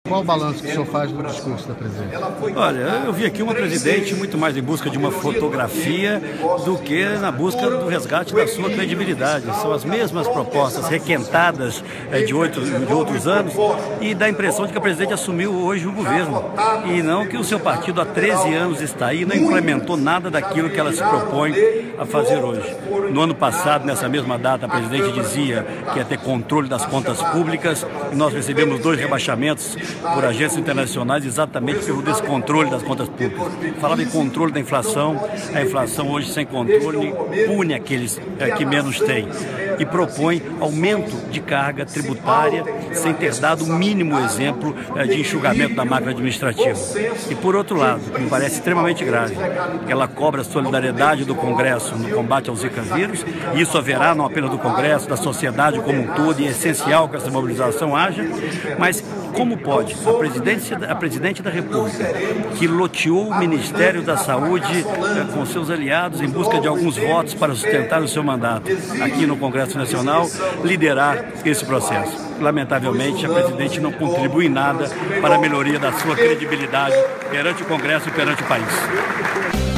Qual o balanço que o senhor faz do discurso da presidente? Olha, eu vi aqui uma presidente muito mais em busca de uma fotografia do que na busca do resgate da sua credibilidade. São as mesmas propostas requentadas de outros anos e dá a impressão de que a presidente assumiu hoje o governo e não que o seu partido há 13 anos está aí e não implementou nada daquilo que ela se propõe a fazer hoje. No ano passado, nessa mesma data, a presidente dizia que ia ter controle das contas públicas e nós recebemos 2 rebaixamentos por agências internacionais exatamente pelo descontrole das contas públicas. Falava em controle da inflação, a inflação hoje sem controle pune aqueles que menos têm e propõe aumento de carga tributária sem ter dado o mínimo exemplo de enxugamento da máquina administrativa. E por outro lado, que me parece extremamente grave, ela cobra a solidariedade do Congresso no combate ao Zika vírus, e isso haverá não apenas do Congresso, da sociedade como um todo, e é essencial que essa mobilização haja, mas como pode a presidente da República, que loteou o Ministério da Saúde com seus aliados em busca de alguns votos para sustentar o seu mandato aqui no Congresso Nacional, liderar esse processo? Lamentavelmente, a presidente não contribui em nada para a melhoria da sua credibilidade perante o Congresso e perante o país.